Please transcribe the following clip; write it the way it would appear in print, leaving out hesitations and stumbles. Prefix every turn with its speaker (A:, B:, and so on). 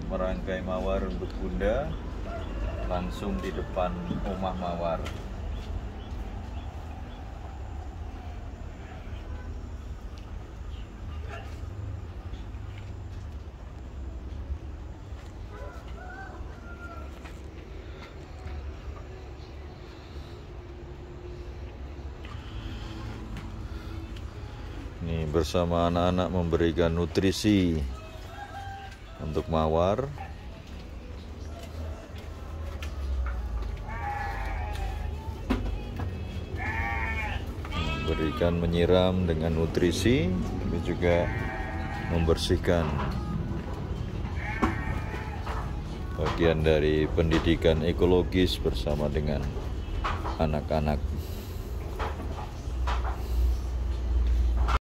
A: merangkai mawar untuk bunda langsung di depan rumah mawar. Ini bersama anak-anak memberikan nutrisi untuk mawar. Memberikan, menyiram dengan nutrisi, tapi juga membersihkan. Bagian dari pendidikan ekologis bersama dengan anak-anak.